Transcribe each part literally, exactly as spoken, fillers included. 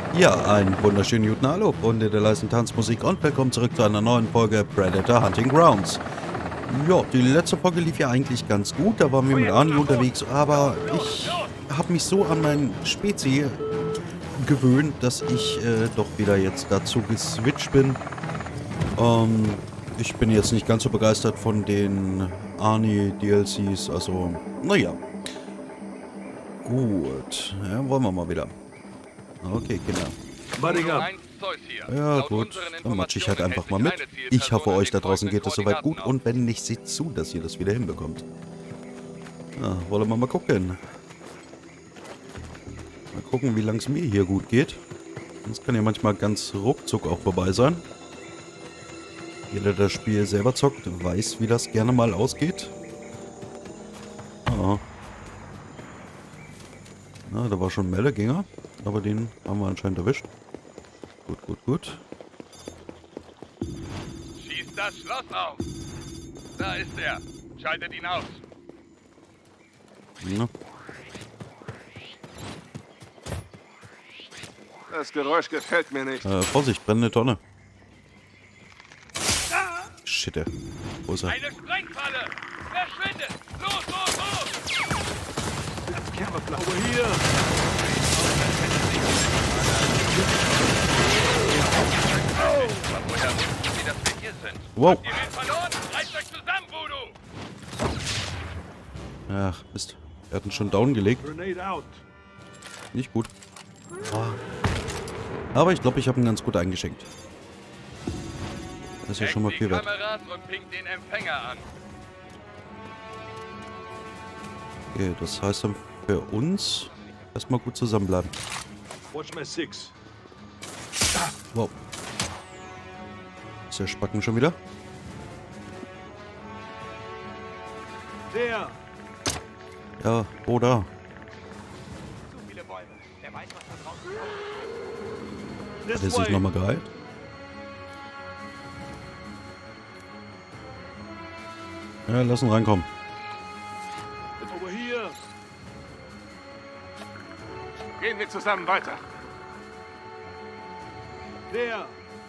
Ja, einen wunderschönen guten Hallo, Freunde der leisen Tanzmusik und willkommen zurück zu einer neuen Folge Predator Hunting Grounds. Ja, die letzte Folge lief ja eigentlich ganz gut, da waren wir mit Arnie unterwegs, aber ich habe mich so an mein Spezi gewöhnt, dass ich äh, doch wieder jetzt dazu geswitcht bin. Ähm, ich bin jetzt nicht ganz so begeistert von den Arnie-D L Cs, also, naja. Gut, ja, wollen wir mal wieder. Okay, Kinder. Ja gut, dann matsche ich halt einfach mal mit. Ich hoffe, euch da draußen geht es soweit gut und wenn nicht, seht zu, dass ihr das wieder hinbekommt. Ja, wollen wir mal gucken. Mal gucken, wie lange es mir hier gut geht. Das kann ja manchmal ganz ruckzuck auch vorbei sein. Jeder, der das Spiel selber zockt, weiß, wie das gerne mal ausgeht. Ah. Na, da war schon ein Meldegänger, aber den haben wir anscheinend erwischt. Gut, gut, gut. Schießt das Schloss auf! Da ist er! Schaltet ihn aus! Ja. Das Geräusch gefällt mir nicht. Äh, Vorsicht, brennende Tonne. Shit, ey. Wo ist er? Eine Sprengfalle! Verschwindet! Los, los, los! Das Camouflage. Aber hier! Aber woher wussten Sie, dass wir hier sind? Wow. Habt ihr den verloren? Reißt euch zusammen, Voodoo! Ach, Mist. Er hat ihn schon down gelegt. Grenade out. Nicht gut. Ah. Aber ich glaube, ich habe ihn ganz gut eingeschenkt. Das ist ja schon mal Checkt viel die wert. Kameras und pinkt den Empfänger an. Okay, das heißt dann für uns erstmal gut zusammenbleiben. Watch my six. Wow. Ist der Spacken schon wieder? Der! Ja, wo da? Zu viele Bäume. Wer weiß, was da draußen kommt. Hat er This sich way! nochmal geheilt? Ja, lass ihn reinkommen. Over here! Gehen wir zusammen weiter. Der!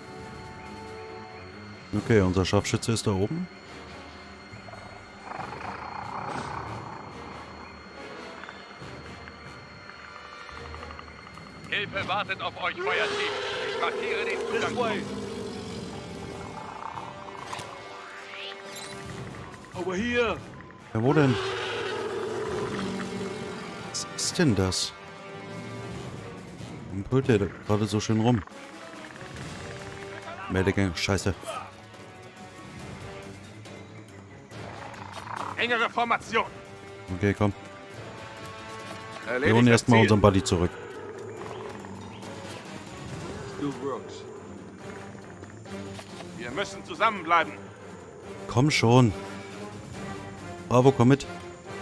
Okay, unser Scharfschütze ist da oben. Hilfe wartet auf euch, Feuerteam. Ich markiere den This Zugang. way! Over here! Ja, wo denn? Was ist denn das? Warum brüllt der da gerade so schön rum? Meldegang, scheiße. Engere Formation. Okay, komm. Wir Erledigt holen das erstmal Ziel. unseren Buddy zurück. Still works. Wir müssen zusammenbleiben. Komm schon. Bravo, komm mit.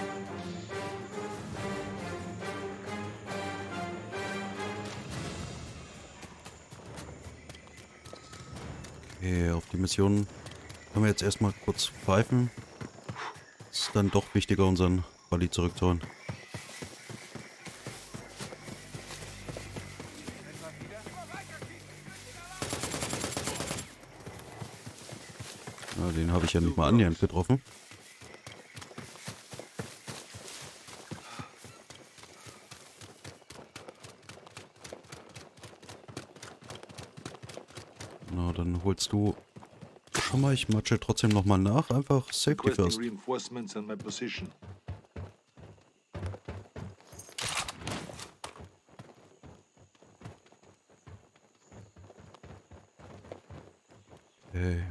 Okay, auf die Mission können wir jetzt erstmal kurz pfeifen. Ist dann doch wichtiger, unseren Buddy zurückzuholen. Ja, den habe ich ja nicht mal annähernd getroffen. Na, dann holst du schon mal. Ich matsche trotzdem nochmal nach. Einfach Safety Requesting first. reinforcements in my position. Okay.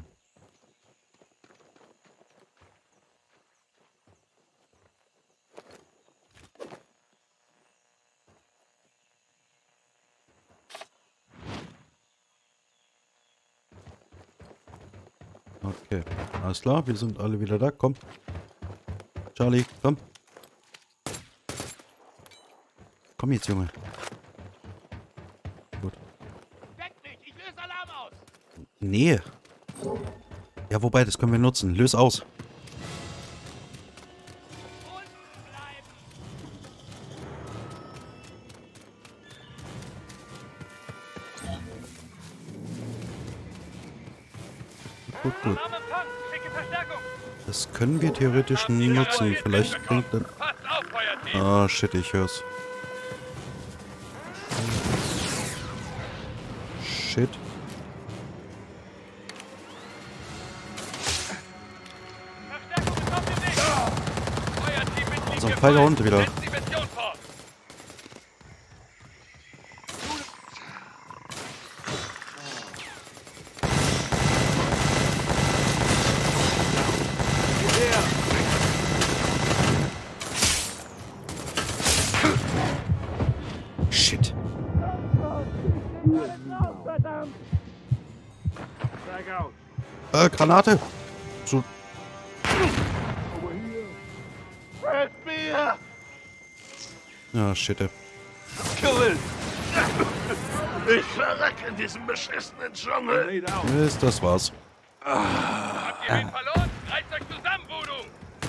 Okay, alles klar, wir sind alle wieder da. Komm. Charlie, komm. Komm jetzt, Junge. Gut. Weckt mich, ich löse Alarm aus. Nee. Ja, wobei, das können wir nutzen. Löse aus. Unten bleiben. gut, gut. Alarm Empfang. Schicke Verstärkung. Das können wir theoretisch nutzen. Vielleicht bringt dann... Passt auf, Feuerteam. Ah, shit, ich hör's. Shit. Verstärkung ist auf dem Weg. Feuerteam-Mitglied So ein feiger Hund wieder. Setzt die Mission fort. Shit. Frag out. Äh, Granate. So. Over here. Red beer. Ja, shit. Kill it. Ich verreck in diesem beschissenen Dschungel. Laid out. Mist, das war's. Habt ihr wen verloren? Reißt euch zusammen, Voodoo.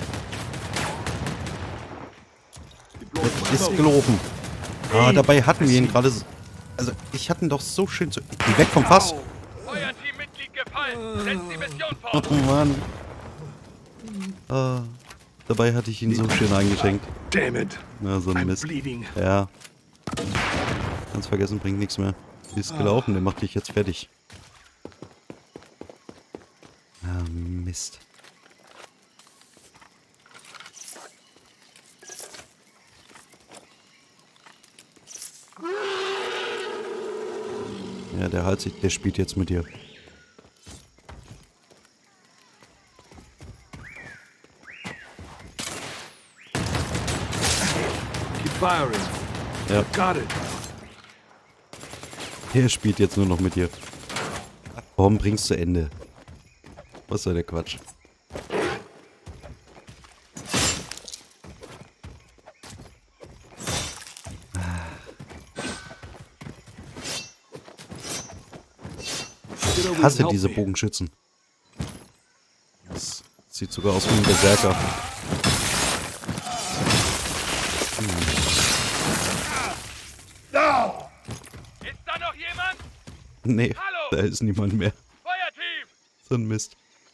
Ist gelaufen. Ah, dabei hatten wir ihn gerade... so- Also, ich hatte ihn doch so schön zu... Geh weg vom Fass. Feuerteam-Mitglied gefallen. Setzt die Mission fort. Oh Mann. Ah, dabei hatte ich ihn so schön eingeschenkt. Damn it. Na, so ein I'm Mist. bleeding. Ja. Ganz vergessen, bringt nichts mehr. Wie ist gelaufen? Der macht dich jetzt fertig. Ah, Mist. Ja, der Hals, der spielt jetzt mit dir. Keep firing. Ja, Got it. der spielt jetzt nur noch mit dir. Warum bringst du zu Ende? Was soll der Quatsch? Ich hasse diese Bogenschützen. Das sieht sogar aus wie ein Berserker. Ist da noch jemand? Nee, Hallo? da ist niemand mehr. Feuerteam! So ein Mist.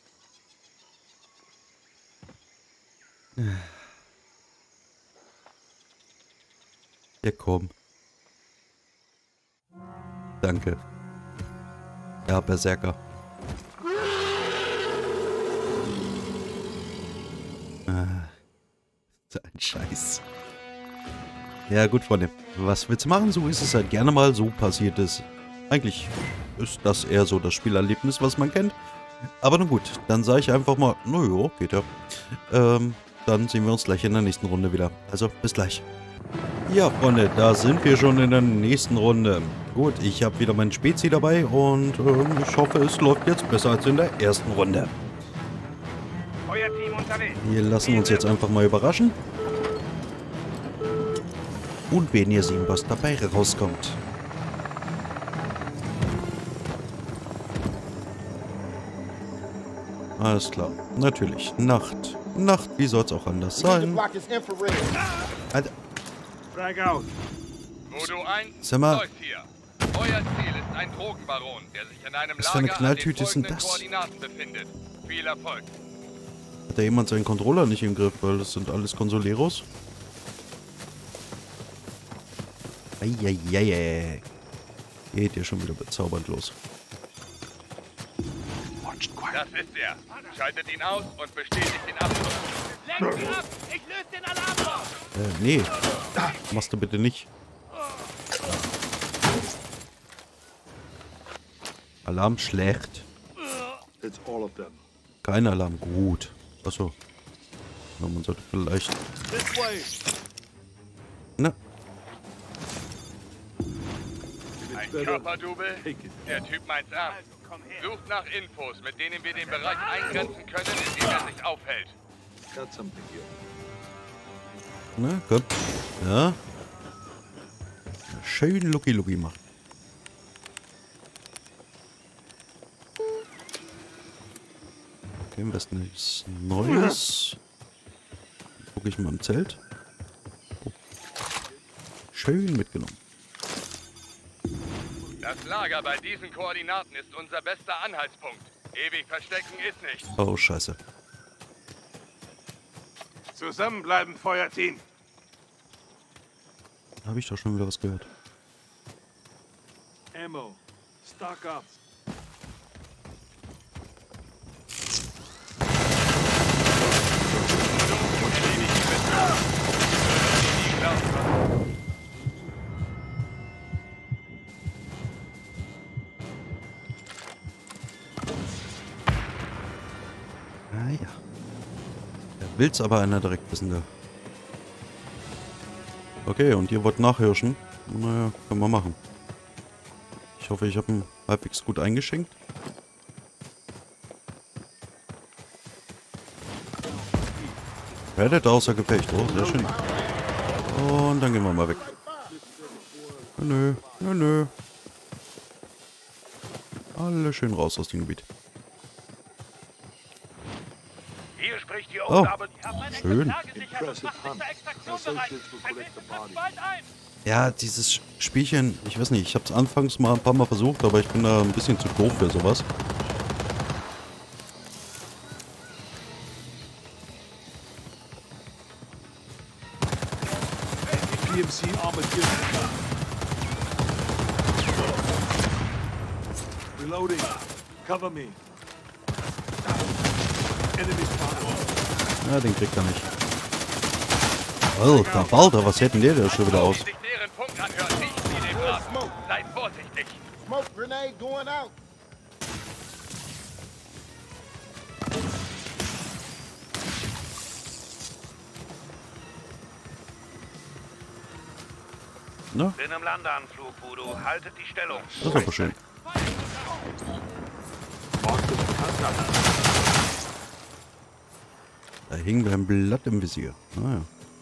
Ja, komm. Danke. Ja, Berserker. Ah, so ein Scheiß. Ja gut, Freunde. Was willst du machen? So ist es halt gerne mal. So passiert es. Eigentlich ist das eher so das Spielerlebnis, was man kennt. Aber nun gut, dann sage ich einfach mal, naja, geht ja. Ähm, dann sehen wir uns gleich in der nächsten Runde wieder. Also, bis gleich. Ja, Freunde, da sind wir schon in der nächsten Runde. Gut, ich habe wieder meinen Spezi dabei und ähm, ich hoffe, es läuft jetzt besser als in der ersten Runde. Feuerteam unterwegs. Wir lassen uns jetzt einfach mal überraschen. Und wenn ihr sehen, was dabei rauskommt. Alles klar. Natürlich. Nacht. Nacht, wie soll es auch anders sein? Alter, Frag out. Voodoo eins Sag mal. läuft hier. Euer Ziel ist ein Drogenbaron, der sich in einem Was für eine Lager an den Knalltüte ist denn folgenden das? Koordinaten befindet. Viel Erfolg. hat da jemand seinen Controller nicht im Griff, weil das sind alles Consoleros? Eieiei. Geht ja schon wieder bezaubernd los. Das ist er. Schaltet ihn aus und bestätigt den Abschluss. Lenkt ihn ab! Ich löse den Alarm aus! Äh, nee. Machst du bitte nicht. Alarm schlecht. It's all of them. Kein Alarm, gut. Achso. Ja, man sollte vielleicht... This way. Na, Ein Körperdouble? Take it. Der Typ meint's ernst. Sucht nach Infos, mit denen wir den Bereich eingrenzen können, in dem er sich aufhält. Got something here. na, komm. Ja. Schön Lucky Lucky machen. Okay, am besten nichts Neues. Gucke ich mal im Zelt. Oh. Schön mitgenommen. Das Lager bei diesen Koordinaten ist unser bester Anhaltspunkt. Ewig verstecken ist nicht. Oh, scheiße. Zusammenbleiben, Feuerteam. Da habe ich doch schon wieder was gehört. Ammo. Stock up. Ah ja. Da will's aber einer direkt wissen, da. Okay, und ihr wollt nachhirschen? Naja, können wir machen. Ich hoffe, ich habe ihn halbwegs gut eingeschenkt. Predator außer Gefecht. Oh, sehr schön. Und dann gehen wir mal weg. Nö, nö, nö. Alle schön raus aus dem Gebiet. Hier spricht die Oh, Aufgabe. schön. Ja, dieses Spielchen, ich weiß nicht, ich habe es anfangs mal ein paar Mal versucht, aber ich bin da ein bisschen zu doof für sowas. P M C armored vehicle. Reloading. Cover me. Enemy spotted. Ja, den kriegt er nicht. Alter, Balder, was hätten der da schon wieder aus? Sich deren Punkt anhört, nicht wie dem Braten. Seid vorsichtig. Smoke grenade going out. Na, Bin im Landeanflug, Voodoo. Haltet die Stellung. das ist aber schön. Da hing mir ein Blatt im Visier. Naja.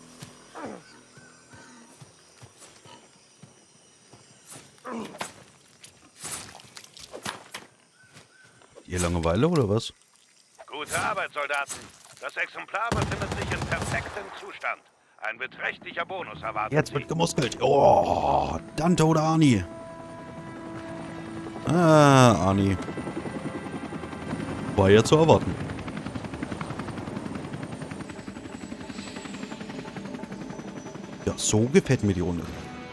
Ihr Langeweile oder was? Gute Arbeit, Soldaten. Das Exemplar befindet sich in perfektem Zustand. Ein beträchtlicher Bonus erwartet Jetzt Sie. wird gemuskelt. Oh, Dante oder Arnie? Ah, Arnie. War ja zu erwarten. Ja, so gefällt mir die Runde.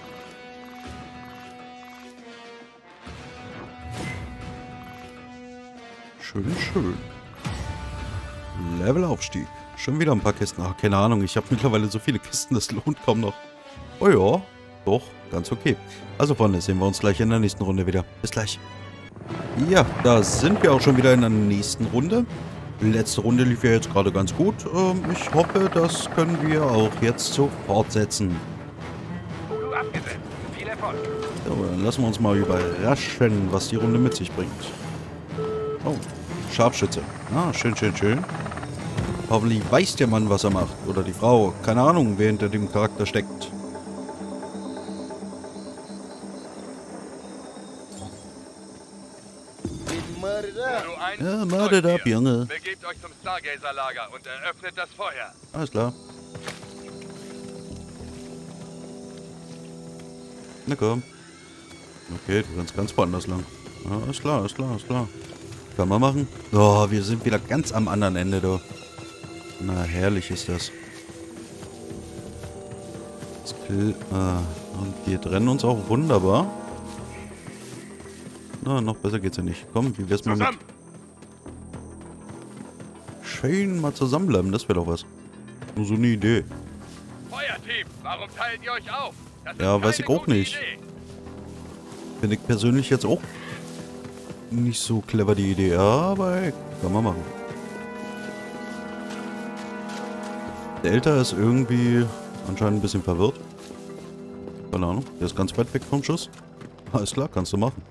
Schön, schön. Levelaufstieg. Schon wieder ein paar Kisten. Ach, keine Ahnung. Ich habe mittlerweile so viele Kisten, das lohnt kaum noch. Oh ja, doch, ganz okay. Also Freunde, sehen wir uns gleich in der nächsten Runde wieder. Bis gleich. Ja, da sind wir auch schon wieder in der nächsten Runde. Die letzte Runde lief ja jetzt gerade ganz gut. Ähm, ich hoffe, das können wir auch jetzt so fortsetzen. Voodoo abgesetzt. Viel Erfolg. So, dann lassen wir uns mal überraschen, was die Runde mit sich bringt. Oh, Scharfschütze. Ah, schön, schön, schön. Hoffentlich weiß der Mann, was er macht. Oder die Frau. Keine Ahnung, wer hinter dem Charakter steckt. Getting mudded up. Voodoo eins, Ja, mudded up, hier. Junge. Begebt euch zum Stargazer-Lager und eröffnet das Feuer. Alles klar. Na komm. Okay, du kannst ganz woanders lang. Ja, alles klar, alles klar, alles klar. Kann man machen. Oh, wir sind wieder ganz am anderen Ende, da. Na, herrlich ist das. das Kl ah, und wir trennen uns auch wunderbar. Na, noch besser geht's ja nicht. Komm, wie wär's mal mit... Schön mal zusammenbleiben, das wäre doch was. Nur so eine Idee. Feuerteam, warum teilt ihr euch auf? Das ist Ja, weiß keine ich auch gute nicht. Idee. Finde ich persönlich jetzt auch nicht so clever die Idee, aber ey, kann man machen. Der Älter ist irgendwie anscheinend ein bisschen verwirrt. Keine Ahnung, der ist ganz weit weg vom Schuss. Alles klar, kannst du machen.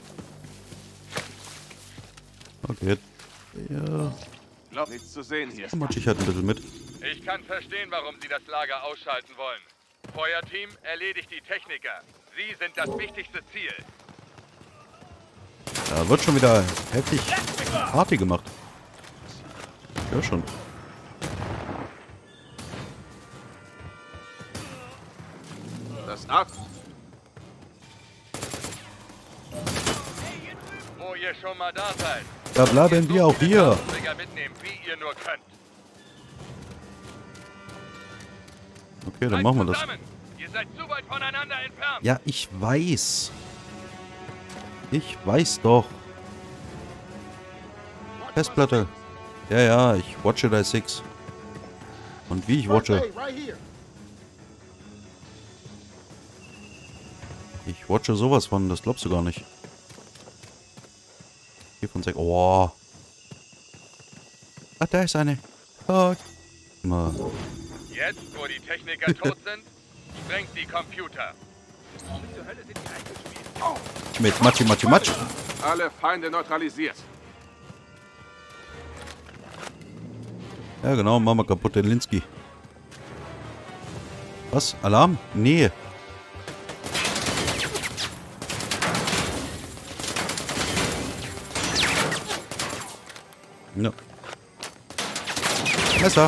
Okay, ja, Glaub nichts zu sehen hier. matsch ich halt ein bisschen mit. Ich kann verstehen, warum Sie das Lager ausschalten wollen. Feuerteam, erledigt die Techniker. Sie sind das wichtigste Ziel. Da wird schon wieder heftig Party gemacht. Ja, schon. Das ab. Wo ihr schon mal da seid. Da bleiben wir auch hier. Mitnehmen, wie ihr nur könnt. Okay, dann machen wir das. Ihr seid zu weit voneinander entfernt. Ja, ich weiß. Ich weiß doch. Festplatte. Ja, ja, ich watche die Six. Und wie ich watche. Hey, right here. Ich watche sowas von, das glaubst du gar nicht. vier von sechs. Oh. Ah, da ist eine. Oh. Na. Jetzt, wo die Techniker tot sind, sprengt die Computer. Mit Matschi, Matschi, Matsch. Alle Feinde neutralisiert. Ja, genau, machen wir kaputt den Linsky. Was? Alarm? Nee. Ja. Messer.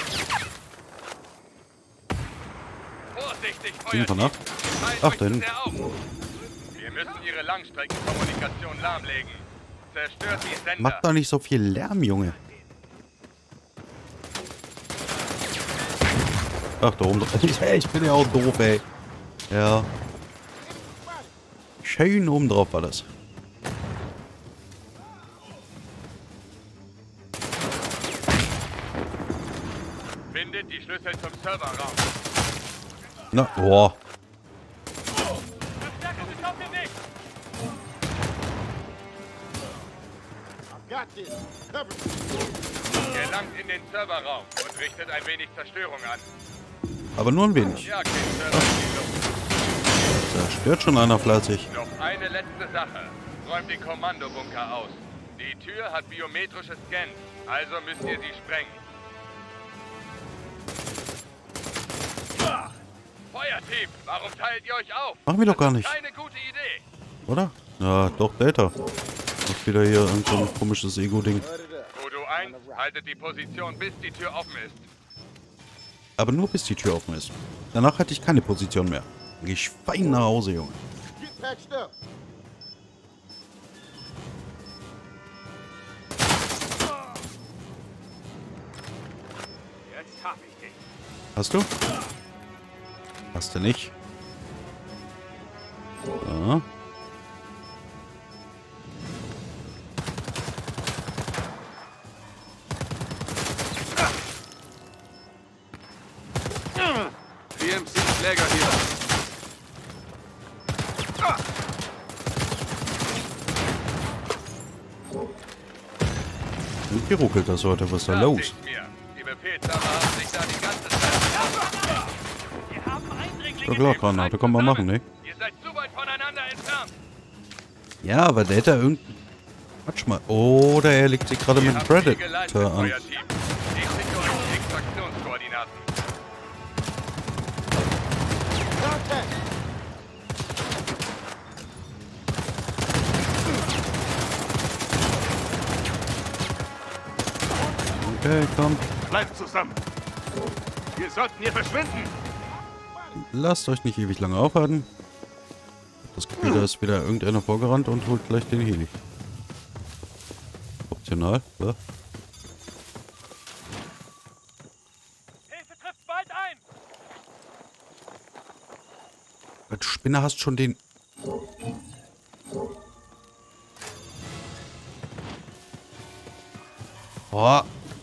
Vorsichtig, Gehen von Feuerteam. ab. Ach, da hinten. Wir müssen ihre Langstreckenkommunikation lahmlegen. Zerstört die Sender. Macht doch nicht so viel Lärm, Junge. Ach, da oben. Ich bin ja auch doof, ey. Ja. Schön oben drauf war das. Findet die Schlüssel zum Serverraum. Na, boah. Verstärkung ist auf dem Weg. I got this. Cover me. Gelangt in den Serverraum und richtet ein wenig Zerstörung an. Aber nur ein wenig. Ja, okay, Server. Zerstört schon einer fleißig. Noch eine letzte Sache. Räumt den Kommandobunker aus. Die Tür hat biometrische Scans, also müsst ihr sie sprengen. Feuerteam, warum teilt ihr euch auf? Machen wir doch gar Das ist nicht. keine gute Idee. Oder? Ja, doch, Data. Ist wieder hier irgend so ein komisches Ego-Ding. Voodoo eins, haltet die Position, bis die Tür offen ist. Aber nur bis die Tür offen ist. Danach hatte ich keine Position mehr. Dann geh ich fein nach Hause, Junge. Get patched up. Jetzt hab ich dich. Hast du? Hast du nicht? Ja. D M C-Schläger hier. Und hier ruckelt das heute. Was ist da Das los? nicht mir. Die Befehlshaber haben sich da die ganze Zeit... Wir haben Eindringlinge... Ja klar, Granate kann man machen, ne? Ihr seid zu weit voneinander entfernt. Ja, aber der hat da irgendein... Quatsch mal. Oder er legt sich gerade Ihr mit habt sie geleitet, Predator an. Feuerteam. Ich schicke euch die Extraktionskoordinaten. Contact. Okay, komm. Bleibt zusammen. Wir sollten hier verschwinden. Lasst euch nicht ewig lange aufhalten. Das Gefühl, da ist wieder irgendeiner vorgerannt und holt gleich den Heli. Optional, ja. Hilfe trifft bald ein. Als Spinner hast schon den... Oh.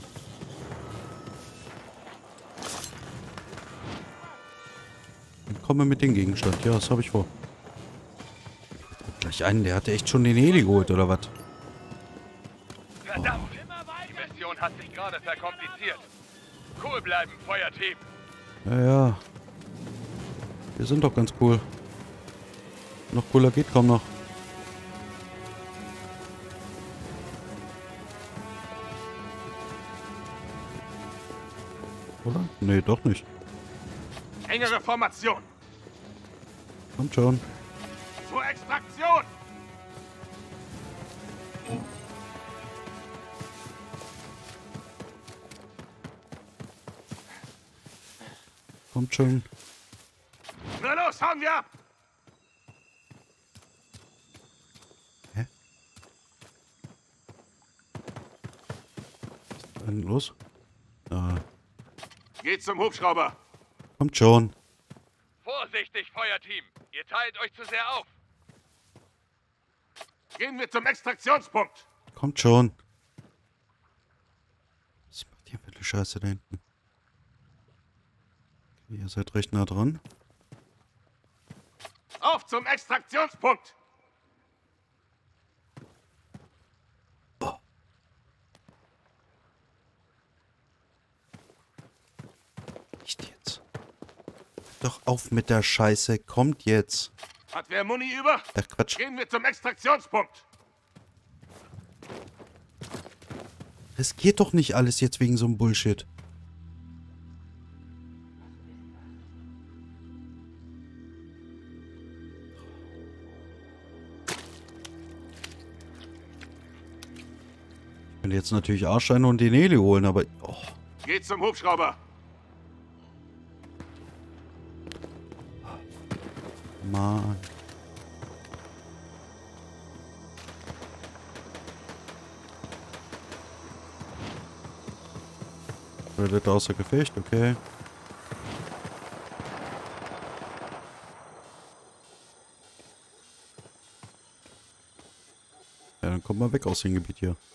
Ich komme mit dem Gegenstand. Ja, das habe ich vor. Gleich einen, der hatte echt schon den Heli geholt, oder was? Verdammt. Die Mission hat sich gerade verkompliziert. Cool bleiben, Feuerteam. Ja, ja. Wir sind doch ganz cool. Noch cooler geht kaum noch. Oder? Nee, doch nicht. Engere Formation. Kommt schon. Zur Extraktion. Kommt schon. Na los, hauen wir ab. Hä? Dann los. Da. Geht zum Hubschrauber. Kommt schon. Vorsichtig, Feuerteam! Ihr teilt euch zu sehr auf! Gehen wir zum Extraktionspunkt. Kommt schon. Was macht ihr für eine Scheiße da hinten? Okay, ihr seid recht nah dran. Auf zum Extraktionspunkt. Nicht jetzt. Doch auf mit der Scheiße. Kommt jetzt. Hat wer Muni über? Ach, Quatsch. Gehen wir zum Extraktionspunkt. Es geht doch nicht alles jetzt wegen so einem Bullshit. Ich könnte jetzt natürlich Arschsteine und den Heli holen, aber... Oh. Geht zum Hubschrauber. Mann. Predator außer Gefecht, okay. Ja, dann kommt mal weg aus dem Gebiet hier.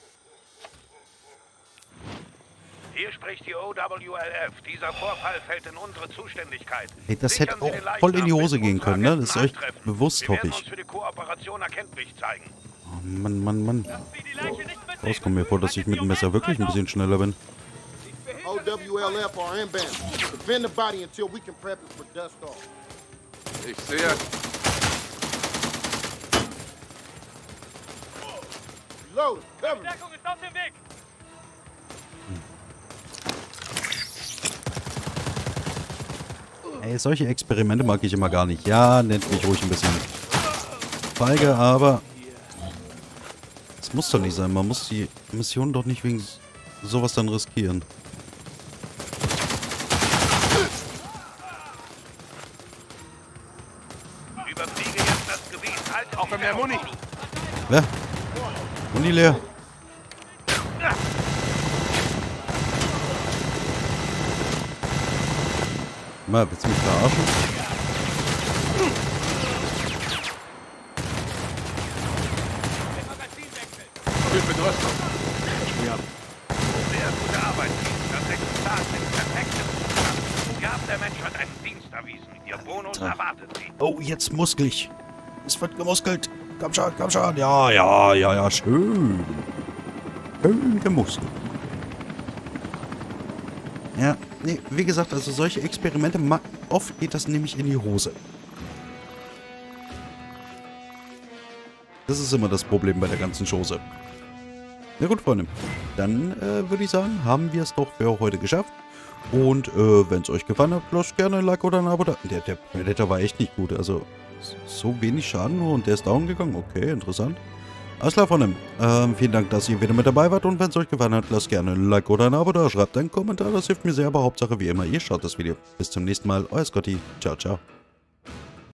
Hier spricht die O W L F. Dieser Vorfall fällt in unsere Zuständigkeit. Hey, das Sichern hätte Sie auch den Leichnam, voll in die Hose bis gehen unsere können, ne? Das ist Agenten euch antreffen. bewusst, Wir hoffe werden ich. uns für die Kooperation erkenntlich zeigen. Oh Mann, Mann, Mann. Raus kommt mir vor, dass ich mit dem Messer wirklich ein bisschen schneller bin. O W L F are inbound. Defend the body until we can prep it for dust off. Ich sehe. Load, cover. Deckung ist auf dem Weg! Ey, solche Experimente mag ich immer gar nicht. Ja, nennt mich ruhig ein bisschen feige, aber es muss doch nicht sein. Man muss die Mission doch nicht wegen sowas dann riskieren. Überfliege jetzt das Gebiet. Halt Auch mehr Muni. Ja. Und die leer. Mal, willst du mich verarschen? Hilfe, Rüstung. Ja. Sehr gute Arbeit. Das Exemplar ist perfekt im Zustand. Ihr habt der Menschheit einen Dienst erwiesen. Ihr Bonus erwartet sie. Oh, jetzt muskelig. Es wird gemuskelt. Komm schon, komm schon. Ja, ja, ja, ja, schön. Schön gemuskelt. Ja, nee, wie gesagt, also solche Experimente, oft geht das nämlich in die Hose. Das ist immer das Problem bei der ganzen Chose. Na gut, Freunde. Dann äh, würde ich sagen, haben wir es doch für heute geschafft. Und äh, wenn es euch gefallen hat, lasst gerne ein Like oder ein Abo da. Der, der Predator war echt nicht gut. Also so wenig Schaden nur und der ist down gegangen. Okay, interessant. Alles klar, Freunde. Ähm, vielen Dank, dass ihr wieder mit dabei wart. Und wenn es euch gefallen hat, lasst gerne ein Like oder ein Abo da. Schreibt einen Kommentar, das hilft mir sehr. Aber Hauptsache, wie immer, ihr schaut das Video. Bis zum nächsten Mal. Euer Scotty. Ciao, ciao.